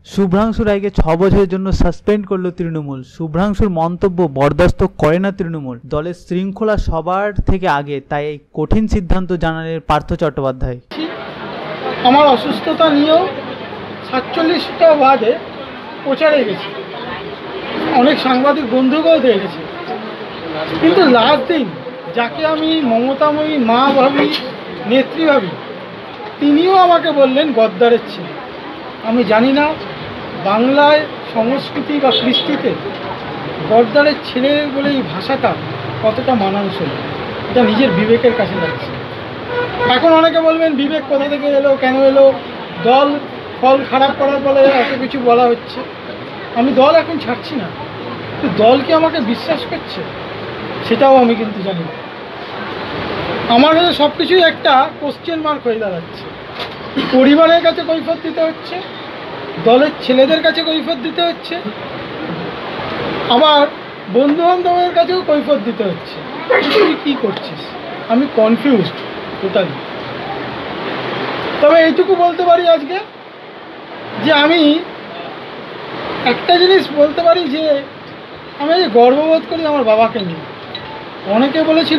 শুভ্রাংশু রায়কে 6 বছরের জন্য সাসপেন্ড করল তৃণমূল। শুভ্রাংশুর মন্তব্য বরদাস্ত করে না তৃণমূল। দলের শৃঙ্খলা সবার থেকে আগে, তাই এই কঠিন সিদ্ধান্ত জানালেন পার্থ চট্টোপাধ্যায়। আমার অসুস্থতা নিয়েও 47টা ওয়ার্ডে প্রচারে গেছি, অনেক সাংবাদিক বন্ধুকেও দিয়ে গেছি, কিন্তু লাস্ট দিন যাকে আমি মমতাময়ী মা ভাবি, নেত্রী ভাবি, তিনিও আমাকে বললেন গদ্দারের ছেলে। আমি জানি না বাংলায় সংস্কৃতি বা কৃষ্টিতে গদ্দারের ছেলে বলে এই ভাষাটা কতটা মানানসই, এটা নিজের বিবেকের কাছে লাগছে। এখন অনেকে বলবেন বিবেক কোথা থেকে এলো, কেন এলো, দল ফল খারাপ করার ফলে এত কিছু বলা হচ্ছে। আমি দল এখন ছাড়ছি না, কিন্তু দল কি আমাকে বিশ্বাস করছে সেটাও আমি কিন্তু জানি না। আমার কাছে সব কিছুই একটা কোশ্চেন মার্ক হয়ে দাঁড়াচ্ছে। পরিবারের কাছে কৈফিয়ত দিতে হচ্ছে, দলের ছেলেদের কাছে কৈফিয়ত দিতে হচ্ছে, আবার বন্ধু বান্ধবের কাছেও কৈফিয়ত দিতে হচ্ছে। তুই কী করছিস? আমি কনফিউজড টোটালি। তবে এইটুকু বলতে পারি আজকে যে আমি একটা জিনিস বলতে পারি যে আমি গর্ববোধ করি আমার বাবাকে নিয়ে। অনেকে বলেছিল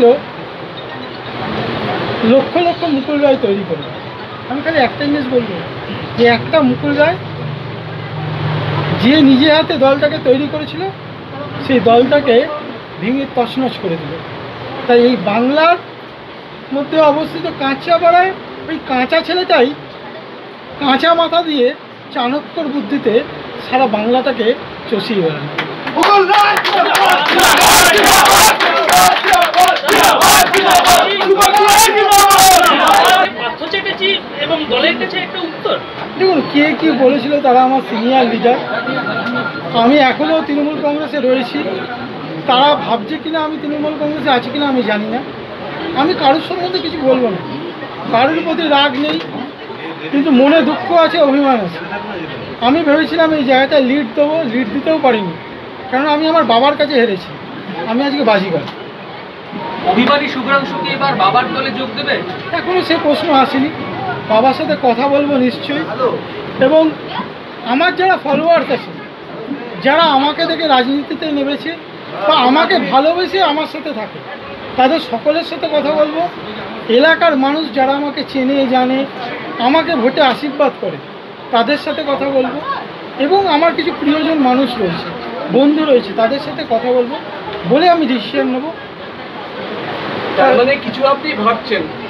লক্ষ লক্ষ মুকুল রায় তৈরি করবে, আমি খালি একটা জিনিস বলবো যে একটা মুকুল রায় যে নিজে হাতে দলটাকে তৈরি করেছিল, সেই দলটাকে ভেঙে তছনছ করে দিল। তাই এই বাংলার মধ্যে অবস্থিত কাঁচাপাড়ায় ওই কাঁচা ছেলেটাই কাঁচা মাথা দিয়ে চাণক্যর বুদ্ধিতে সারা বাংলাটাকে চষিয়ে বেড়ানো। দেখুন, কে কি বলেছিল তারা আমার সিনিয়র লিডার। আমি এখনও তৃণমূল কংগ্রেসে রয়েছি, তারা ভাবছে কিনা আমি তৃণমূল কংগ্রেসে আছি কিনা আমি জানি না। আমি কারোর সম্বন্ধে কিছু বলবো না, কারোর প্রতি রাগ নেই, কিন্তু মনে দুঃখ আছে, অভিমান আছে। আমি ভেবেছিলাম এই জায়গাটায় লিড দেবো, লিড দিতেও পারিনি, কারণ আমি আমার বাবার কাছে হেরেছি। আমি আজকে বাজিগার। অভিমানী শুভ্রাংশু কি এবার বাবার দলে যোগ দেবে? এখনও সে প্রশ্ন আসেনি, বাবার সাথে কথা বলবো নিশ্চয়ই। এবং আমার যারা ফলোয়ার্স আছে, যারা আমাকে দেখে রাজনীতিতে নেমেছে বা আমাকে ভালোবেসে আমার সাথে থাকে, তাদের সকলের সাথে কথা বলবো। এলাকার মানুষ যারা আমাকে চেনে জানে, আমাকে ভোটে আশীর্বাদ করে, তাদের সাথে কথা বলবো। এবং আমার কিছু প্রিয়জন মানুষ রয়েছে, বন্ধু রয়েছে, তাদের সাথে কথা বলবো, বলে আমি ডিসিশন নেবো। তার মানে কিছু আপনি ভাবছেন